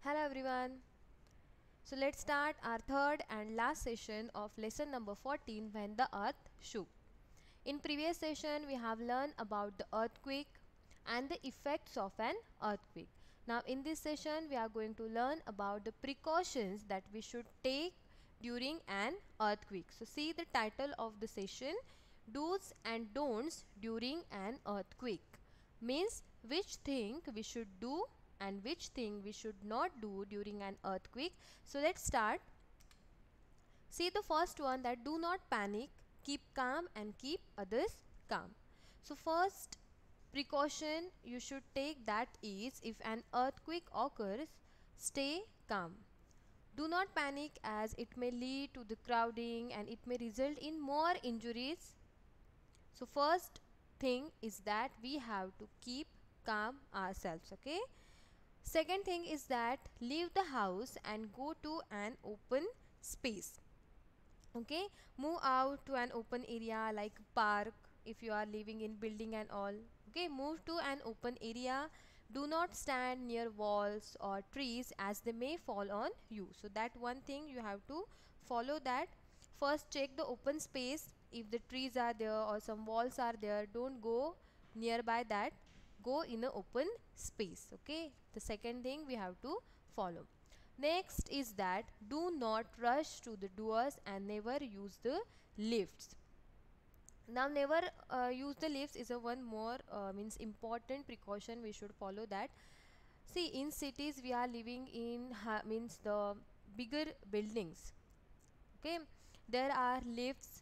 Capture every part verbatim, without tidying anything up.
Hello everyone. So let's start our third and last session of lesson number fourteen, when the earth shook. In previous session we have learned about the earthquake and the effects of an earthquake. Now in this session we are going to learn about the precautions that we should take during an earthquake. So see the title of the session, Do's and Don'ts During an Earthquake. Means which thing we should do and which thing we should not do during an earthquake. So let's start. See the first one, that do not panic, keep calm and keep others calm. So first precaution you should take, that is, if an earthquake occurs, stay calm. Do not panic, as it may lead to the crowding and it may result in more injuries. So first thing is that we have to keep calm ourselves, okay? Second thing is that leave the house and go to an open space. Okay, move out to an open area like park if you are living in building and all. Okay, move to an open area. Do not stand near walls or trees, as they may fall on you. So that one thing you have to follow, that first check the open space. If the trees are there or some walls are there, don't go nearby that, go in an open space. Okay, the second thing we have to follow. Next is that do not rush to the doors and never use the lifts. Now never uh, use the lifts is a one more uh, means important precaution we should follow. That see, in cities we are living in ha means the bigger buildings. Okay, there are lifts.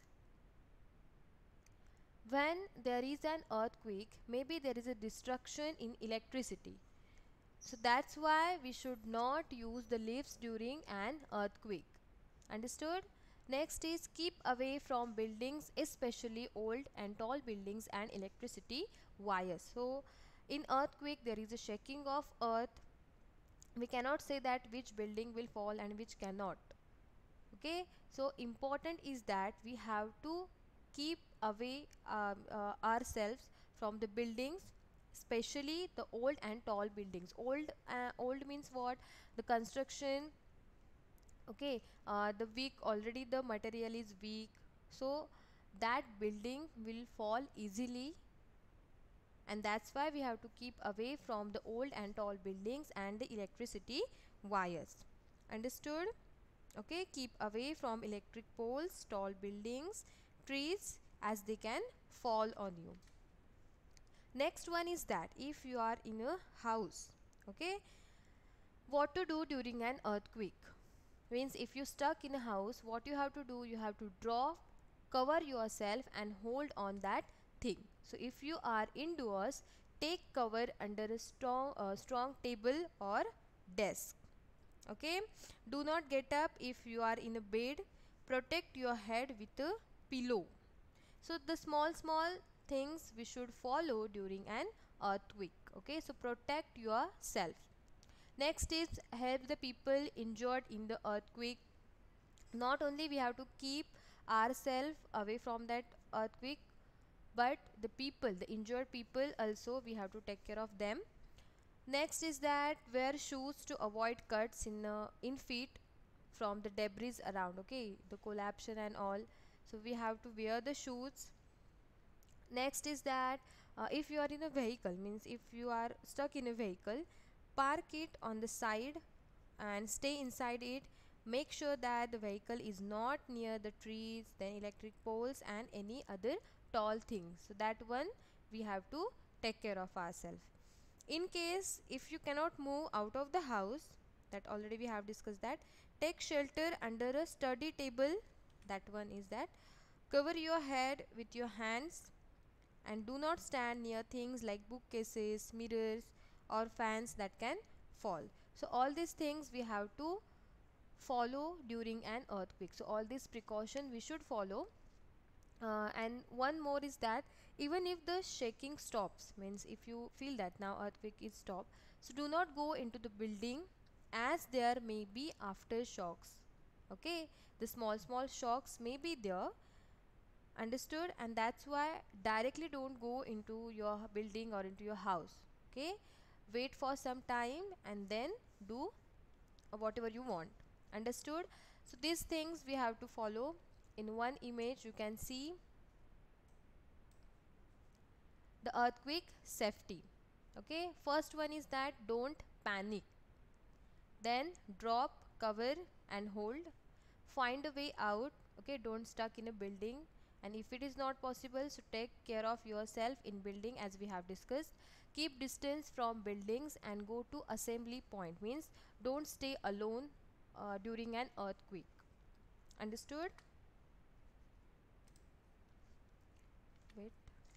When there is an earthquake, maybe there is a destruction in electricity. So that's why we should not use the lifts during an earthquake. Understood? Next is keep away from buildings, especially old and tall buildings and electricity wires. So in earthquake there is a shaking of earth. We cannot say that which building will fall and which cannot. Okay, so important is that we have to keep away um, uh, ourselves from the buildings, especially the old and tall buildings. Old uh, old means what? The construction. Okay, uh, the weak, already the material is weak, so that building will fall easily, and that's why we have to keep away from the old and tall buildings and the electricity wires. Understood? Okay, keep away from electric poles, tall buildings, trees, as they can fall on you. Next one is that if you are in a house, okay, what to do during an earthquake. Means if you stuck in a house, what you have to do, you have to draw, cover yourself and hold on that thing. So if you are indoors, take cover under a strong uh, strong table or desk. Okay, do not get up if you are in a bed. Protect your head with a pillow. So the small small things we should follow during an earthquake. Okay, so protect yourself. Next is help the people injured in the earthquake. Not only we have to keep ourselves away from that earthquake, but the people, the injured people also, we have to take care of them. Next is that wear shoes to avoid cuts in uh, in feet from the debris around. Okay, the collapsion and all, so we have to wear the shoes. Next is that uh, if you are in a vehicle, means if you are stuck in a vehicle, park it on the side and stay inside it. Make sure that the vehicle is not near the trees, then electric poles and any other tall things. So that one we have to take care of ourselves. In case if you cannot move out of the house, that already we have discussed, that take shelter under a sturdy table. That one is that cover your head with your hands and do not stand near things like bookcases, mirrors or fans that can fall. So all these things we have to follow during an earthquake. So all these precaution we should follow. Uh, and one more is that even if the shaking stops, means if you feel that now earthquake is stopped, so do not go into the building, as there may be aftershocks. Okay, the small small shocks may be there. Understood? And that's why directly don't go into your building or into your house. Okay, wait for some time and then do or whatever you want. Understood? So these things we have to follow. In one image you can see the earthquake safety. Okay, first one is that don't panic, then drop, cover and hold, find a way out. Okay, don't stuck in a building, and if it is not possible, so take care of yourself in building as we have discussed. Keep distance from buildings and go to assembly point, means don't stay alone uh, during an earthquake. Understood? Wait.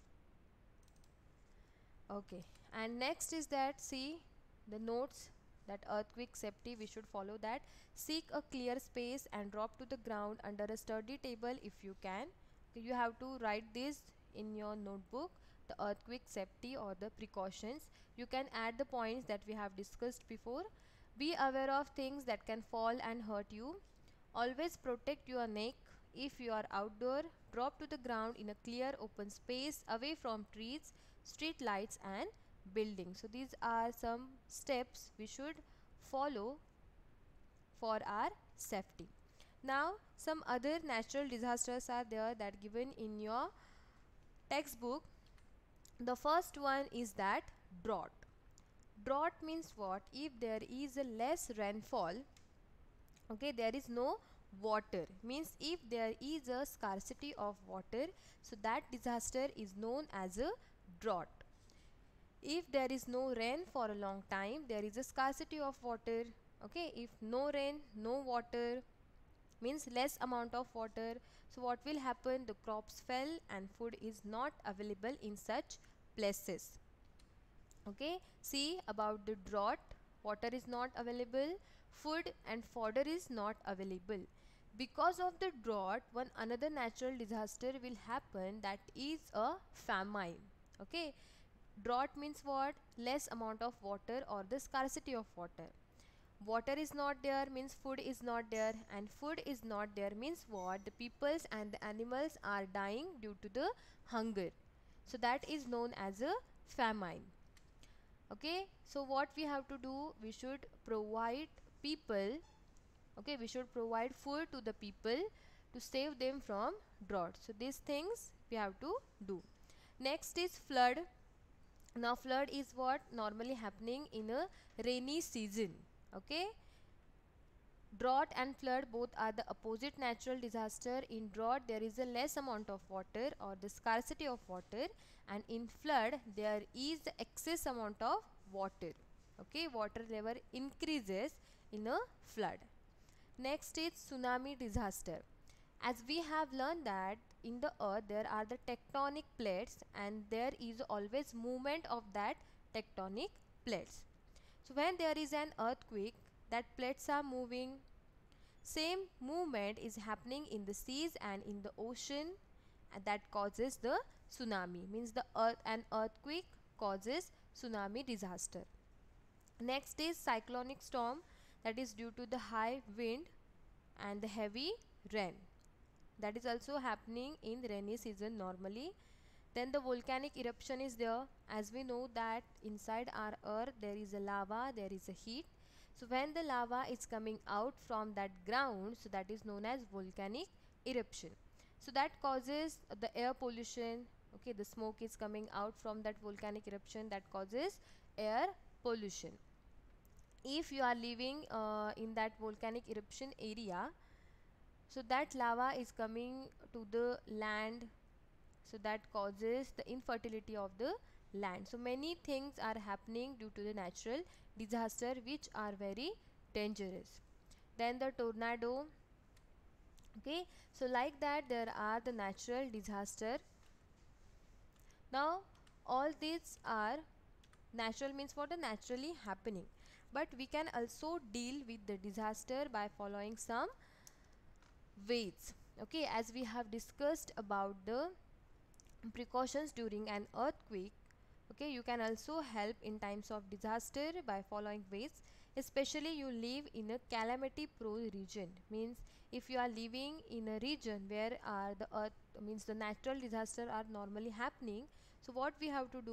Okay, and next is that, see the notes, that earthquake safety we should follow that. Seek a clear space and drop to the ground under a sturdy table if you can. Okay, you have to write this in your notebook, the earthquake safety or the precautions. You can add the points that we have discussed before. Be aware of things that can fall and hurt you. Always protect your neck. If you are outdoor, drop to the ground in a clear open space away from trees, street lights and buildings. So these are some steps we should follow for our safety. Now some other natural disasters are there that given in your textbook. The first one is that drought. Drought means what? If there is a less rainfall, okay, there is no water, means if there is a scarcity of water, so that disaster is known as a drought. If there is no rain for a long time, there is a scarcity of water. Okay, if no rain, no water, means less amount of water, so what will happen? The crops fell and food is not available in such places. Okay, see about the drought, water is not available, food and fodder is not available. Because of the drought, one another natural disaster will happen, that is a famine. Okay, drought means what? Less amount of water or the scarcity of water. Water is not there means food is not there, and food is not there means what? The peoples and the animals are dying due to the hunger. So that is known as a famine. Okay, so what we have to do? We should provide people, okay, we should provide food to the people to save them from drought. So these things we have to do. Next is flood. Now flood is what? Normally happening in a rainy season. Okay, drought and flood both are the opposite natural disaster. In drought there is a less amount of water or the scarcity of water, and in flood there is the excess amount of water. Okay, water level increases in a flood. Next is tsunami disaster. As we have learned that in the earth there are the tectonic plates, and there is always movement of that tectonic plates. So when there is an earthquake, that plates are moving. Same movement is happening in the seas and in the ocean, and that causes the tsunami, means the earth an earthquake causes tsunami disaster. Next is cyclonic storm, that is due to the high wind and the heavy rain. That is also happening in rainy season normally. Then the volcanic eruption is there. As we know that inside our earth there is a lava, there is a heat. So when the lava is coming out from that ground, so that is known as volcanic eruption. So that causes the air pollution. Okay, the smoke is coming out from that volcanic eruption, that causes air pollution. If you are living uh, in that volcanic eruption area, so that lava is coming to the land, so that causes the infertility of the land. So many things are happening due to the natural disaster which are very dangerous. Then the tornado. Okay, so like that there are the natural disaster. Now all these are natural, means what? Are naturally happening, but we can also deal with the disaster by following some ways. Okay, as we have discussed about the precautions during an earthquake, okay, you can also help in times of disaster by following ways. Especially you live in a calamity prone region, means if you are living in a region where are the earth, means the natural disaster are normally happening, so what we have to do?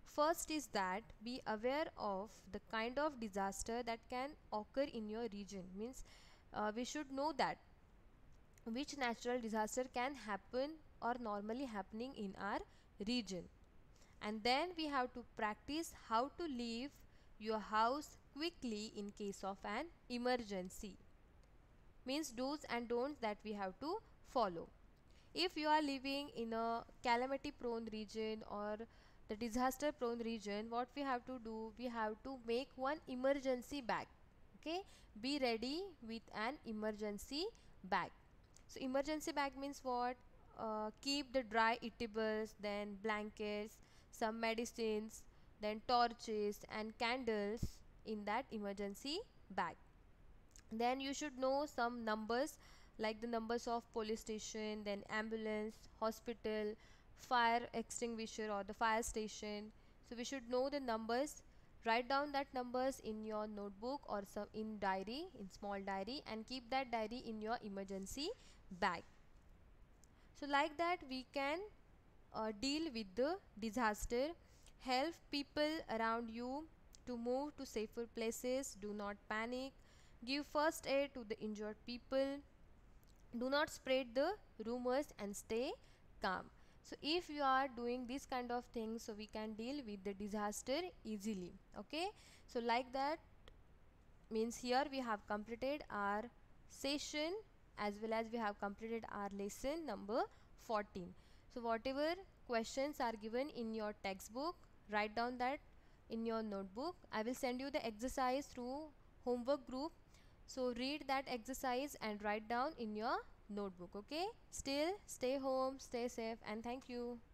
First is that be aware of the kind of disaster that can occur in your region. Means uh, we should know that which natural disaster can happen or normally happening in our region. And then we have to practice how to leave your house quickly in case of an emergency. Means do's and don'ts that we have to follow. If you are living in a calamity prone region or the disaster prone region, what we have to do, we have to make one emergency bag. Okay, be ready with an emergency bag. So emergency bag means what? Uh, keep the dry eatables, then blankets, some medicines, then torches and candles in that emergency bag. Then you should know some numbers like the numbers of police station, then ambulance, hospital, fire extinguisher or the fire station. So we should know the numbers. Write down that numbers in your notebook or some in diary, in small diary, and keep that diary in your emergency bag. So like that we can uh, deal with the disaster, help people around you to move to safer places, do not panic, give first aid to the injured people, do not spread the rumors and stay calm. So if you are doing this kind of things, so we can deal with the disaster easily. Okay, so like that means here we have completed our session as well as we have completed our lesson number fourteen. So whatever questions are given in your textbook, write down that in your notebook. I will send you the exercise through homework group, so read that exercise and write down in your notebook. Okay, still stay home, stay safe, and thank you.